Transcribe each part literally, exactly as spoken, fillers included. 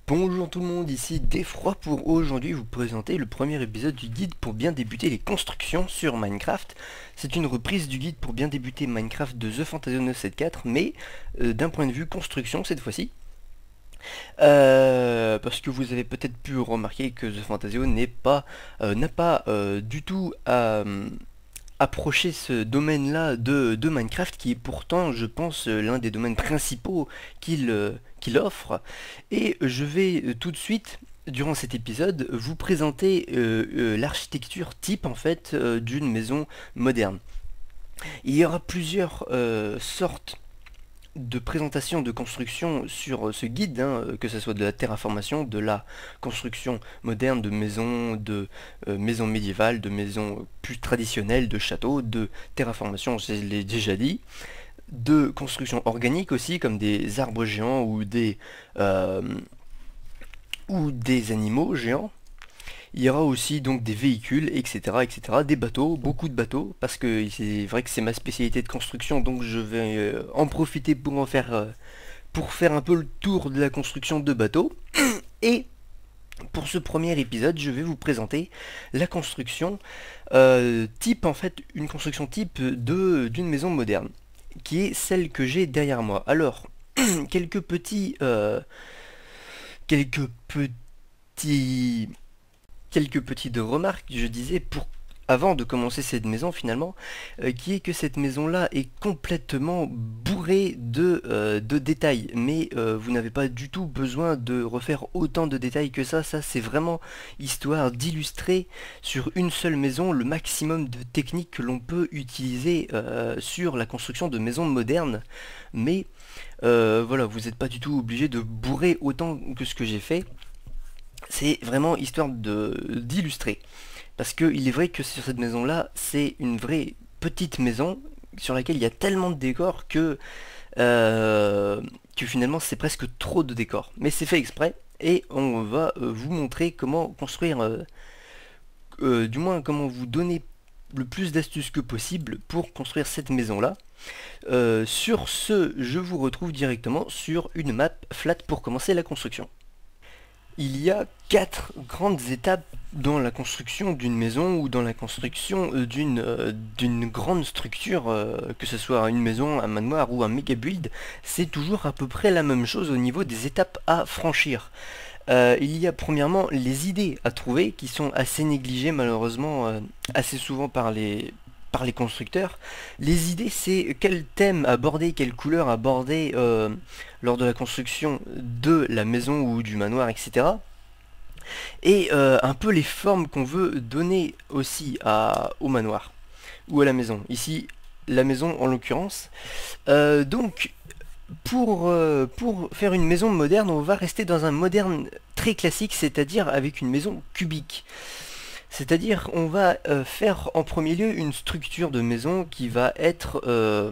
Bonjour tout le monde, ici Défroid pour aujourd'hui vous présenter le premier épisode du guide pour bien débuter les constructions sur Minecraft. C'est une reprise du guide pour bien débuter Minecraft de The Fantasio neuf cent soixante-quatorze, mais euh, d'un point de vue construction cette fois-ci. Euh, parce que vous avez peut-être pu remarquer que The Fantasio n'est pas, euh, n'a pas euh, du tout à euh, approcher ce domaine-là de, de Minecraft, qui est pourtant, je pense, euh, l'un des domaines principaux qu'il euh, qu'il offre. Et je vais euh, tout de suite, durant cet épisode, vous présenter euh, euh, l'architecture type, en fait, euh, d'une maison moderne. Il y aura plusieurs euh, sortes de présentation de construction sur ce guide, hein, que ce soit de la terraformation, de la construction moderne, de maisons, de euh, maisons médiévales, de maisons plus traditionnelles, de châteaux, de terraformation, je l'ai déjà dit, de construction organique aussi, comme des arbres géants ou des, euh, ou des animaux géants. Il y aura aussi donc des véhicules, et cetera, et cetera, des bateaux, beaucoup de bateaux, parce que c'est vrai que c'est ma spécialité de construction, donc je vais euh, en profiter pour en faire, euh, pour faire un peu le tour de la construction de bateaux. Et pour ce premier épisode, je vais vous présenter la construction euh, type, en fait, une construction type de d'une maison moderne, qui est celle que j'ai derrière moi. Alors, quelques petits, euh, quelques petits quelques petites remarques, je disais, pour avant de commencer cette maison finalement, euh, qui est que cette maison là est complètement bourrée de, euh, de détails, mais euh, vous n'avez pas du tout besoin de refaire autant de détails que ça. Ça c'est vraiment histoire d'illustrer sur une seule maison le maximum de techniques que l'on peut utiliser euh, sur la construction de maisons modernes, mais euh, voilà, vous n'êtes pas du tout obligé de bourrer autant que ce que j'ai fait. C'est vraiment histoire de d'illustrer. Parce qu'il est vrai que sur cette maison-là, c'est une vraie petite maison sur laquelle il y a tellement de décors que, euh, que finalement c'est presque trop de décors. Mais c'est fait exprès et on va euh, vous montrer comment construire, euh, euh, du moins comment vous donner le plus d'astuces que possible pour construire cette maison-là. Euh, sur ce, je vous retrouve directement sur une map flat pour commencer la construction. Il y a quatre grandes étapes dans la construction d'une maison ou dans la construction euh, d'une euh, d'une grande structure, euh, que ce soit une maison, un manoir ou un méga build. C'est toujours à peu près la même chose au niveau des étapes à franchir. Euh, il y a premièrement les idées à trouver qui sont assez négligées malheureusement euh, assez souvent par les par les constructeurs. Les idées, c'est quel thème aborder, quelle couleur aborder euh, lors de la construction de la maison ou du manoir, et cetera. Et euh, un peu les formes qu'on veut donner aussi à, au manoir ou à la maison. Ici, la maison en l'occurrence. Euh, donc, pour, euh, pour faire une maison moderne, on va rester dans un moderne très classique, c'est-à-dire avec une maison cubique. C'est-à-dire on va euh, faire en premier lieu une structure de maison qui va être euh,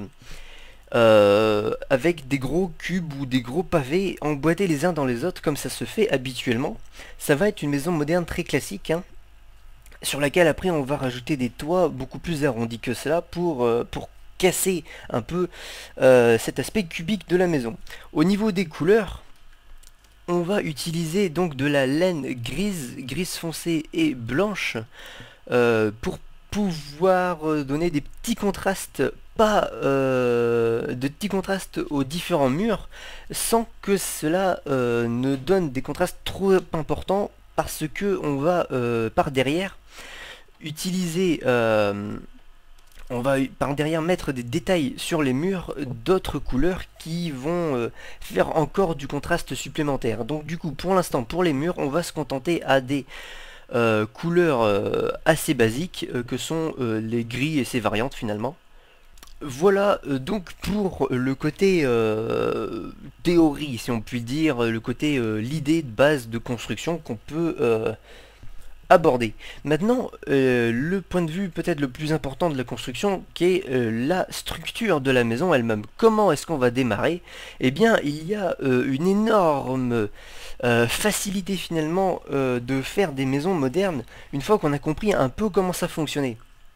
euh, avec des gros cubes ou des gros pavés emboîtés les uns dans les autres comme ça se fait habituellement. Ça va être une maison moderne très classique, hein, sur laquelle après on va rajouter des toits beaucoup plus arrondis que cela pour, euh, pour casser un peu euh, cet aspect cubique de la maison. Au niveau des couleurs, on va utiliser donc de la laine grise, grise foncée et blanche euh, pour pouvoir euh, donner des petits contrastes, pas euh, de petits contrastes aux différents murs, sans que cela euh, ne donne des contrastes trop importants, parce que on va euh, par derrière utiliser euh, on va par derrière mettre des détails sur les murs d'autres couleurs qui vont euh, faire encore du contraste supplémentaire. Donc du coup, pour l'instant, pour les murs, on va se contenter à des euh, couleurs euh, assez basiques euh, que sont euh, les gris et ses variantes finalement. Voilà euh, donc pour le côté euh, théorie, si on peut dire, le côté euh, l'idée de base de construction qu'on peut euh, aborder. Maintenant, euh, le point de vue peut-être le plus important de la construction, qui est euh, la structure de la maison elle-même. Comment est-ce qu'on va démarrer? Eh bien, il y a euh, une énorme euh, facilité finalement euh, de faire des maisons modernes une fois qu'on a compris un peu comment ça fonctionnait.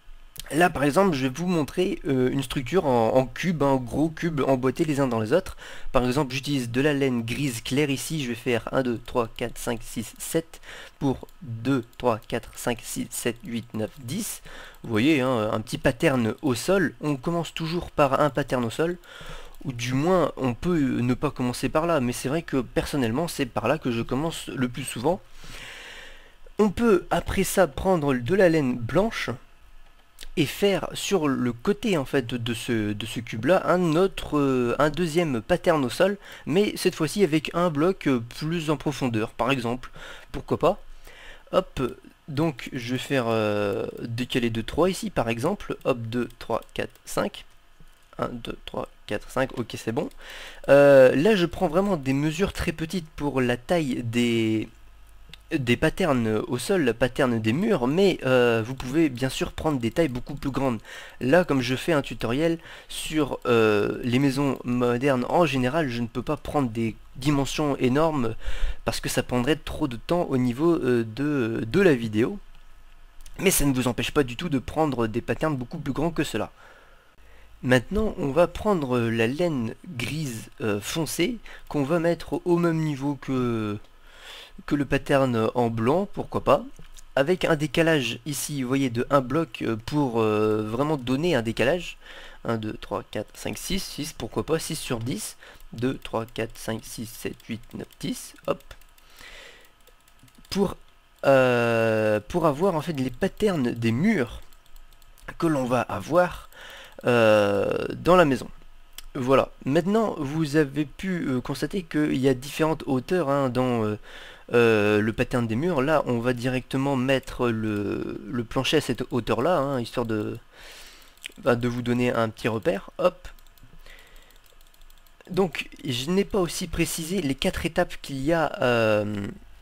Là par exemple je vais vous montrer euh, une structure en, en cube, un gros cube emboîtés les uns dans les autres. Par exemple j'utilise de la laine grise claire ici, je vais faire un, deux, trois, quatre, cinq, six, sept pour deux, trois, quatre, cinq, six, sept, huit, neuf, dix. Vous voyez hein, un petit pattern au sol, on commence toujours par un pattern au sol. Ou du moins on peut ne pas commencer par là, mais c'est vrai que personnellement c'est par là que je commence le plus souvent. On peut après ça prendre de la laine blanche et faire sur le côté en fait de ce, de ce cube là un autre euh, un deuxième pattern au sol, mais cette fois-ci avec un bloc euh, plus en profondeur par exemple, pourquoi pas. Hop, donc je vais faire euh, décaler de trois ici par exemple, hop, deux, trois, quatre, cinq, un, deux, trois, quatre, cinq, ok c'est bon. Euh, là je prends vraiment des mesures très petites pour la taille des des patterns au sol, la pattern des murs, mais euh, vous pouvez bien sûr prendre des tailles beaucoup plus grandes. Là, comme je fais un tutoriel sur euh, les maisons modernes en général, je ne peux pas prendre des dimensions énormes parce que ça prendrait trop de temps au niveau euh, de, de la vidéo. Mais ça ne vous empêche pas du tout de prendre des patterns beaucoup plus grands que cela. Maintenant, on va prendre la laine grise euh, foncée qu'on va mettre au même niveau que que le pattern en blanc, pourquoi pas, avec un décalage ici, vous voyez, de un bloc pour euh, vraiment donner un décalage. un, deux, trois, quatre, cinq, six, six, pourquoi pas, six sur dix, deux, trois, quatre, cinq, six, sept, huit, neuf, dix, hop. Pour, euh, pour avoir en fait les patterns des murs que l'on va avoir euh, dans la maison. Voilà, maintenant vous avez pu euh, constater qu'il y a différentes hauteurs hein, dans euh, euh, le pattern des murs. Là on va directement mettre le, le plancher à cette hauteur là, hein, histoire de, bah, de vous donner un petit repère. Hop. Donc je n'ai pas aussi précisé les quatre étapes qu'il y a euh,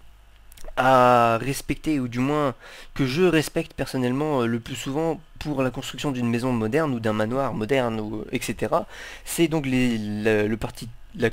à respecter, ou du moins que je respecte personnellement euh, le plus souvent pour la construction d'une maison moderne ou d'un manoir moderne, ou et cetera. C'est donc les, la- le parti, la-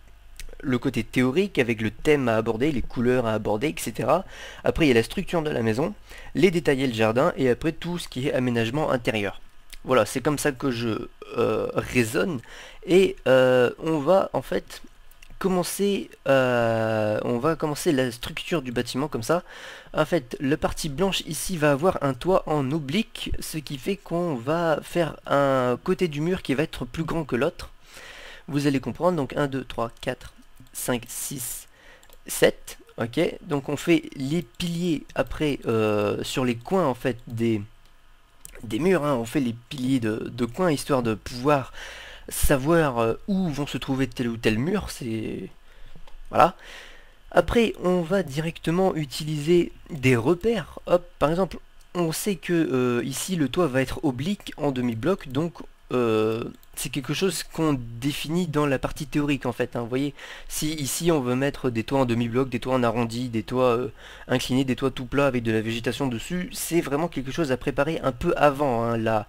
le côté théorique avec le thème à aborder, les couleurs à aborder, et cetera. Après il y a la structure de la maison, les détails et le jardin, et après tout ce qui est aménagement intérieur. Voilà, c'est comme ça que je euh, raisonne, et euh, on va en fait commencer euh, on va commencer la structure du bâtiment comme ça. En fait la partie blanche ici va avoir un toit en oblique, ce qui fait qu'on va faire un côté du mur qui va être plus grand que l'autre. Vous allez comprendre. Donc un, deux, trois, quatre, cinq, six, sept. Ok, donc on fait les piliers après euh, sur les coins en fait des, des murs, hein. On fait les piliers de, de coin histoire de pouvoir savoir euh, où vont se trouver tel ou tel mur. C'est voilà. Après on va directement utiliser des repères. Hop, par exemple on sait que euh, ici le toit va être oblique en demi-bloc, donc euh, c'est quelque chose qu'on définit dans la partie théorique en fait, hein. Vous voyez, si ici on veut mettre des toits en demi-bloc, des toits en arrondi, des toits euh, inclinés, des toits tout plats avec de la végétation dessus, c'est vraiment quelque chose à préparer un peu avant, hein, la,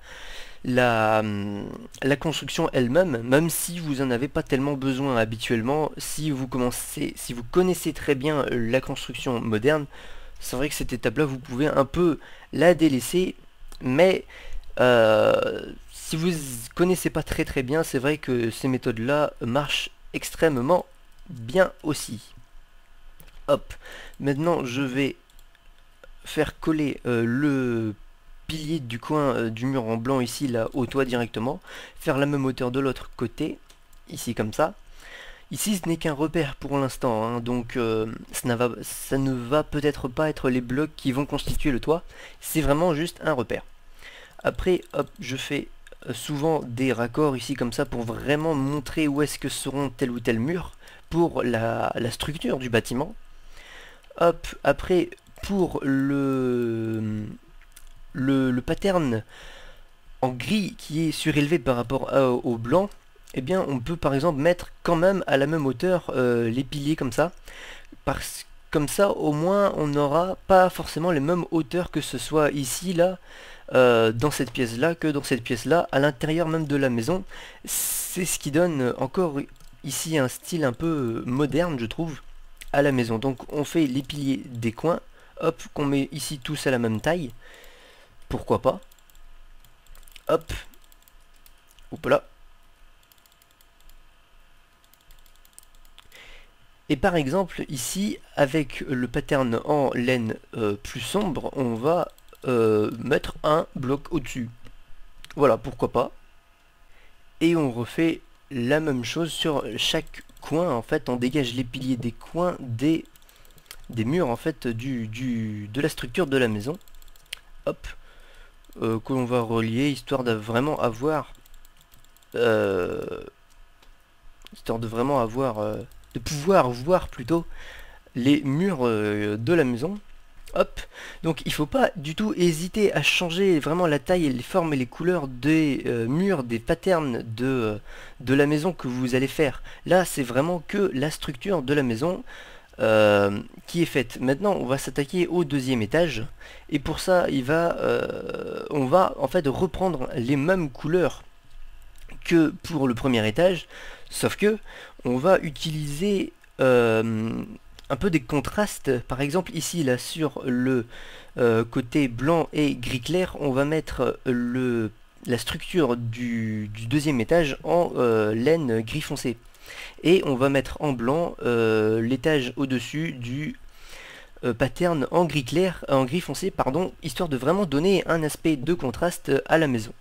la, hum, la construction elle-même, même si vous en avez pas tellement besoin habituellement. Si vous commencez, si vous connaissez très bien euh, la construction moderne, c'est vrai que cette étape-là, vous pouvez un peu la délaisser, mais euh, si vous connaissez pas très très bien, c'est vrai que ces méthodes-là marchent extrêmement bien aussi. Hop, maintenant je vais faire coller euh, le pilier du coin euh, du mur en blanc ici là au toit directement, faire la même hauteur de l'autre côté, ici comme ça. Ici ce n'est qu'un repère pour l'instant, hein, donc euh, ça, ne va, ça ne va peut-être pas être les blocs qui vont constituer le toit, c'est vraiment juste un repère. Après hop, je fais euh, souvent des raccords ici comme ça pour vraiment montrer où est-ce que seront tel ou tel mur pour la, la structure du bâtiment. Hop, après pour le, le, le pattern en gris qui est surélevé par rapport à, au blanc, eh bien on peut par exemple mettre quand même à la même hauteur euh, les piliers comme ça, parce comme ça au moins on n'aura pas forcément les mêmes hauteurs, que ce soit ici là euh, dans cette pièce là que dans cette pièce là, à l'intérieur même de la maison. C'est ce qui donne encore ici un style un peu moderne je trouve à la maison. Donc on fait les piliers des coins, hop, qu'on met ici tous à la même taille, pourquoi pas. Hop. Hop là. Et par exemple, ici, avec le pattern en laine euh, plus sombre, on va euh, mettre un bloc au-dessus. Voilà, pourquoi pas. Et on refait la même chose sur chaque coin. En fait, on dégage les piliers des coins des, des murs, en fait, du, du, de la structure de la maison. Hop. Euh, que l'on va relier, histoire de vraiment avoir... Euh, histoire de vraiment avoir... Euh, de pouvoir voir plutôt les murs euh, de la maison. Hop, donc il faut pas du tout hésiter à changer vraiment la taille, les formes et les couleurs des euh, murs, des patterns de, euh, de la maison que vous allez faire. Là c'est vraiment que la structure de la maison euh, qui est faite. Maintenant on va s'attaquer au deuxième étage et pour ça il va, euh, on va en fait reprendre les mêmes couleurs que pour le premier étage, sauf que on va utiliser euh, un peu des contrastes. Par exemple ici là sur le euh, côté blanc et gris clair, on va mettre le, la structure du, du deuxième étage en euh, laine gris foncé. Et on va mettre en blanc euh, l'étage au-dessus du euh, pattern en gris clair, en gris foncé, pardon, histoire de vraiment donner un aspect de contraste à la maison.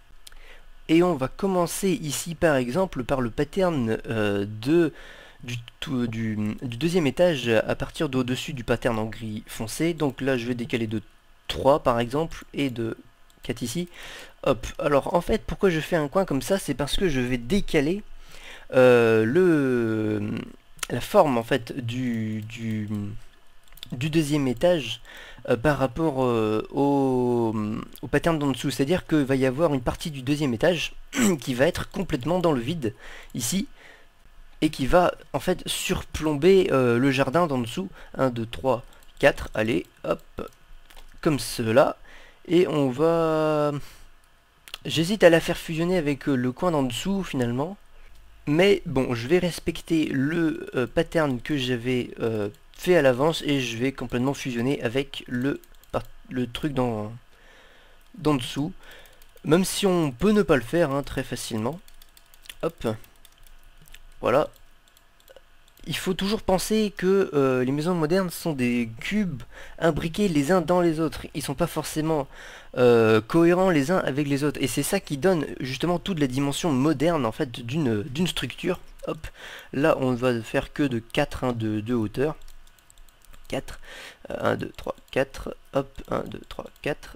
Et on va commencer ici par exemple par le pattern euh, de, du, tout, du, du deuxième étage à partir d'au-dessus du pattern en gris foncé. Donc là je vais décaler de trois par exemple et de quatre ici. Hop, alors en fait pourquoi je fais un coin comme ça, c'est parce que je vais décaler euh, le, la forme en fait du, du, du deuxième étage euh, par rapport euh, au, au pattern d'en dessous. C'est-à-dire qu'il va y avoir une partie du deuxième étage qui va être complètement dans le vide, ici, et qui va en fait surplomber euh, le jardin d'en dessous. un, deux, trois, quatre, allez, hop, comme cela. Et on va... J'hésite à la faire fusionner avec euh, le coin d'en dessous finalement. Mais bon, je vais respecter le euh, pattern que j'avais euh, fait à l'avance et je vais complètement fusionner avec le, le truc dans, dans dessous. Même si on peut ne pas le faire hein, très facilement. Hop. Voilà. Il faut toujours penser que euh, les maisons modernes sont des cubes imbriqués les uns dans les autres. Ils sont pas forcément euh, cohérents les uns avec les autres. Et c'est ça qui donne justement toute la dimension moderne en fait d'une d'une structure. Hop. Là on va faire que de quatre hein, de, de hauteur. quatre. un, deux, trois, quatre. Hop. un, deux, trois, quatre.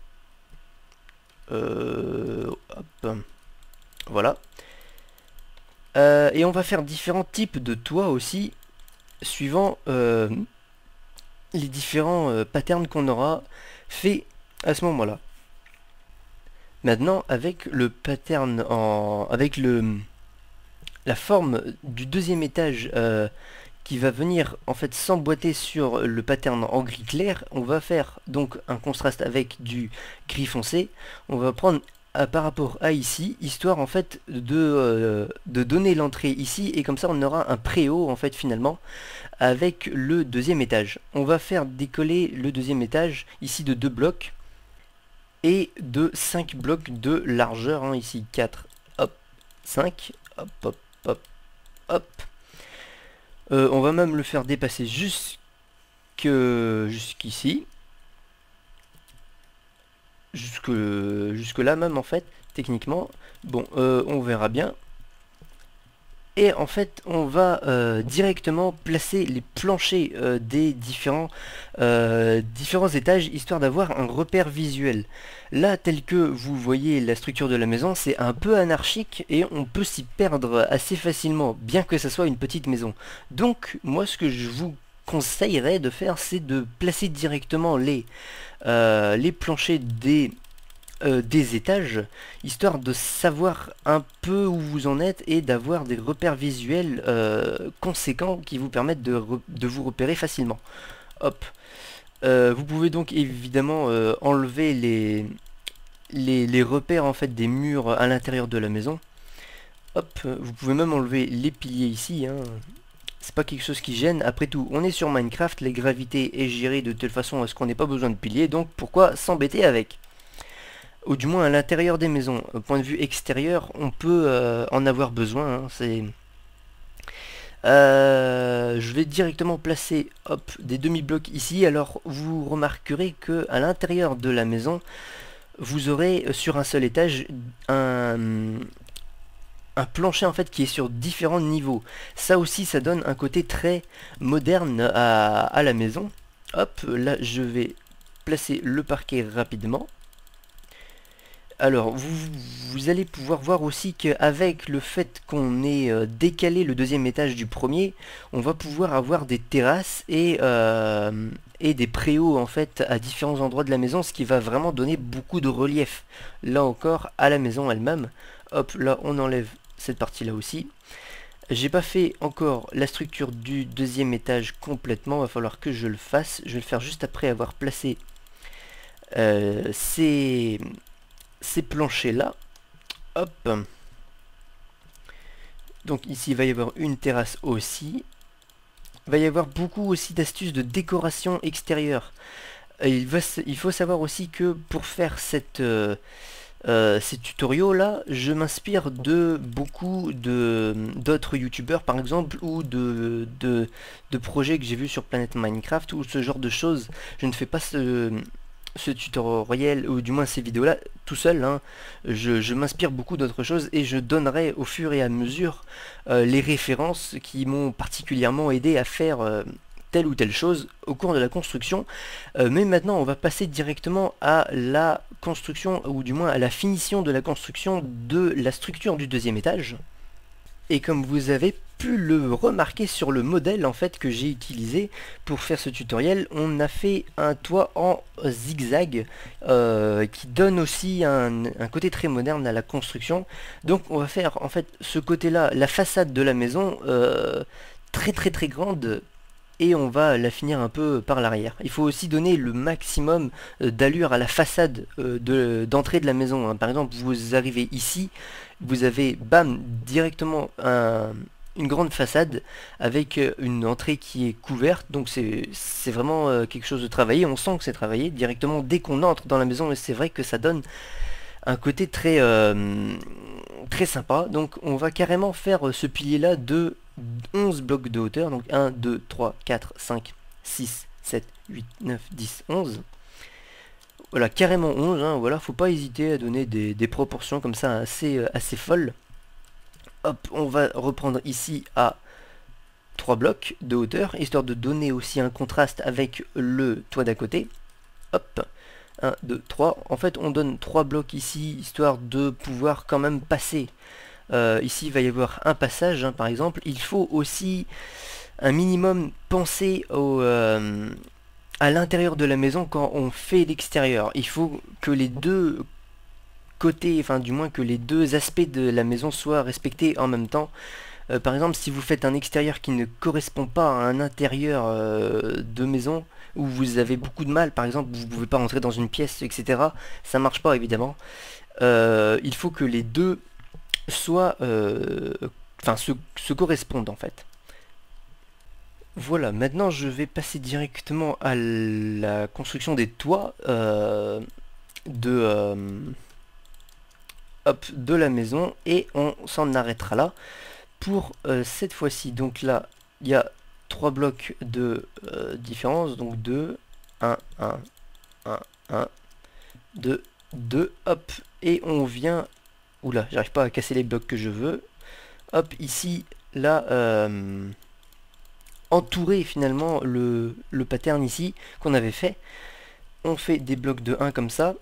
Euh, hop. Voilà. Euh, et on va faire différents types de toits aussi, suivant euh, les différents euh, patterns qu'on aura fait à ce moment-là. Maintenant, avec le pattern en, avec le la forme du deuxième étage euh, qui va venir en fait s'emboîter sur le pattern en gris clair, on va faire donc un contraste avec du gris foncé. On va prendre à, par rapport à ici, histoire en fait de, euh, de donner l'entrée ici, et comme ça on aura un préau en fait finalement avec le deuxième étage. On va faire décoller le deuxième étage ici de deux blocs et de cinq blocs de largeur, hein, ici quatre, hop, cinq, hop, hop, hop, hop. Euh, on va même le faire dépasser jusque jusqu'ici. Jusque, jusque là même en fait, techniquement. Bon, euh, on verra bien. Et en fait, on va euh, directement placer les planchers euh, des différents, euh, différents étages, histoire d'avoir un repère visuel. Là, tel que vous voyez la structure de la maison, c'est un peu anarchique et on peut s'y perdre assez facilement, bien que ça soit une petite maison. Donc, moi, ce que je vous conseillerais de faire, c'est de placer directement les, euh, les planchers des... Euh, des étages, histoire de savoir un peu où vous en êtes et d'avoir des repères visuels euh, conséquents qui vous permettent de, de vous repérer facilement. Hop. Euh, vous pouvez donc évidemment euh, enlever les, les, les repères en fait des murs à l'intérieur de la maison. Hop. Vous pouvez même enlever les piliers ici, hein. C'est pas quelque chose qui gêne. Après tout, on est sur Minecraft, les gravités est gérée de telle façon à ce qu'on n'ait pas besoin de piliers, donc pourquoi s'embêter avec? ou du moins à l'intérieur des maisons. Au point de vue extérieur, on peut euh, en avoir besoin, hein, c'est... Euh, je vais directement placer hop, des demi-blocs ici. Alors vous remarquerez que à l'intérieur de la maison, vous aurez sur un seul étage un, un plancher en fait qui est sur différents niveaux. Ça aussi, ça donne un côté très moderne à, à la maison. Hop, là je vais placer le parquet rapidement. Alors, vous, vous allez pouvoir voir aussi qu'avec le fait qu'on ait euh, décalé le deuxième étage du premier, on va pouvoir avoir des terrasses et, euh, et des préaux en fait à différents endroits de la maison, ce qui va vraiment donner beaucoup de relief, là encore, à la maison elle-même. Hop, là on enlève cette partie-là aussi. J'ai pas fait encore la structure du deuxième étage complètement, va falloir que je le fasse. Je vais le faire juste après avoir placé euh, ces... ces planchers là, hop, donc ici il va y avoir une terrasse aussi, il va y avoir beaucoup aussi d'astuces de décoration extérieure. Il, va, il faut savoir aussi que pour faire cette, euh, euh, ces tutoriaux là, je m'inspire de beaucoup de d'autres youtubeurs par exemple, ou de, de, de projets que j'ai vus sur Planète Minecraft, ou ce genre de choses. Je ne fais pas ce... ce tutoriel, ou du moins ces vidéos là tout seul, hein. je, je m'inspire beaucoup d'autres choses et je donnerai au fur et à mesure euh, les références qui m'ont particulièrement aidé à faire euh, telle ou telle chose au cours de la construction. Euh, mais maintenant on va passer directement à la construction, ou du moins à la finition de la construction de la structure du deuxième étage. Et comme vous avez pu le remarquer sur le modèle en fait que j'ai utilisé pour faire ce tutoriel, on a fait un toit en zigzag euh, qui donne aussi un, un côté très moderne à la construction. Donc on va faire en fait ce côté là, la façade de la maison euh, très très très grande, et on va la finir un peu par l'arrière. Il faut aussi donner le maximum d'allure à la façade euh, de, d'entrée de la maison, hein. Par exemple, vous arrivez ici, vous avez, bam, directement un, une grande façade avec une entrée qui est couverte, donc c'est vraiment euh, quelque chose de travaillé. On sent que c'est travaillé directement dès qu'on entre dans la maison, et c'est vrai que ça donne un côté très, euh, très sympa. Donc on va carrément faire ce pilier là de onze blocs de hauteur, donc un, deux, trois, quatre, cinq, six, sept, huit, neuf, dix, onze. Voilà, carrément onze, hein, voilà, faut pas hésiter à donner des, des proportions comme ça assez, euh, assez folles. Hop, on va reprendre ici à trois blocs de hauteur, histoire de donner aussi un contraste avec le toit d'à côté. Hop, un, deux, trois. En fait, on donne trois blocs ici, histoire de pouvoir quand même passer. Euh, ici, il va y avoir un passage, hein, par exemple. Il faut aussi un minimum penser au, euh, à l'intérieur de la maison quand on fait l'extérieur. Il faut que les deux côtés, enfin du moins que les deux aspects de la maison soient respectés en même temps. Euh, par exemple, si vous faites un extérieur qui ne correspond pas à un intérieur euh, de maison, où vous avez beaucoup de mal, par exemple, vous ne pouvez pas rentrer dans une pièce, et cetera. Ça marche pas évidemment. Euh, il faut que les deux soit euh, enfin se, se correspondent en fait. Voilà, maintenant je vais passer directement à la construction des toits euh, de, euh, hop, de la maison, et on s'en arrêtera là pour euh, cette fois-ci. Donc là, il y a trois blocs de euh, différence, donc deux, un, un, un, un, deux, deux, hop, et on vient... Oula, j'arrive pas à casser les blocs que je veux. Hop, ici, là, euh, entourer finalement le, le pattern ici qu'on avait fait. On fait des blocs de un comme ça.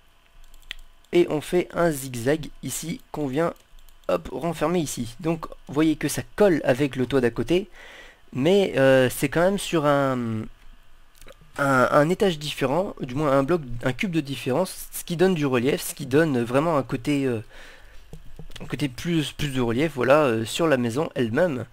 Et on fait un zigzag ici qu'on vient, hop, renfermer ici. Donc, vous voyez que ça colle avec le toit d'à côté. Mais euh, c'est quand même sur un... Un, un étage différent, du moins un bloc, un cube de différence, ce qui donne du relief, ce qui donne vraiment un côté... Euh, côté plus, plus de relief, voilà, euh, sur la maison elle-même.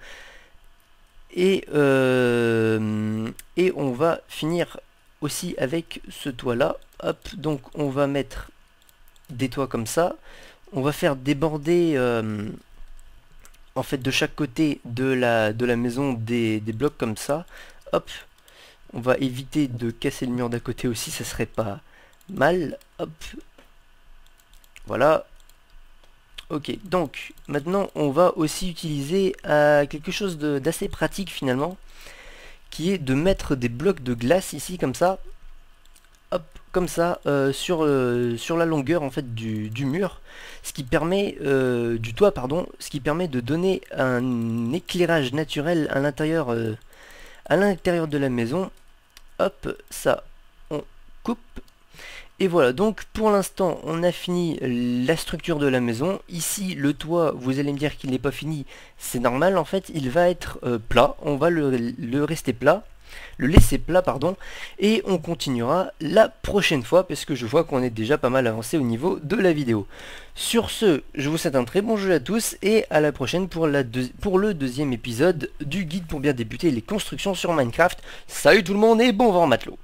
Et, euh, et on va finir aussi avec ce toit là. Hop, donc on va mettre des toits comme ça. On va faire déborder euh, en fait de chaque côté de la, de la maison des, des blocs comme ça. Hop, on va éviter de casser le mur d'à côté aussi, ça serait pas mal. Hop, Voilà. Ok, donc maintenant on va aussi utiliser euh, quelque chose d'assez pratique finalement, qui est de mettre des blocs de glace ici comme ça, hop, comme ça, euh, sur, euh, sur la longueur en fait du, du mur, ce qui permet, euh, du toit pardon, ce qui permet de donner un éclairage naturel à l'intérieur, euh, à l'intérieur de la maison. Hop, ça, on coupe. Et voilà, donc pour l'instant on a fini la structure de la maison. Ici le toit, vous allez me dire qu'il n'est pas fini, c'est normal en fait, il va être euh, plat, on va le, le rester plat, le laisser plat pardon, et on continuera la prochaine fois parce que je vois qu'on est déjà pas mal avancé au niveau de la vidéo. Sur ce, je vous souhaite un très bon jeu à tous et à la prochaine pour, la pour le deuxième épisode du guide pour bien débuter les constructions sur Minecraft. Salut tout le monde et bon vent matelot.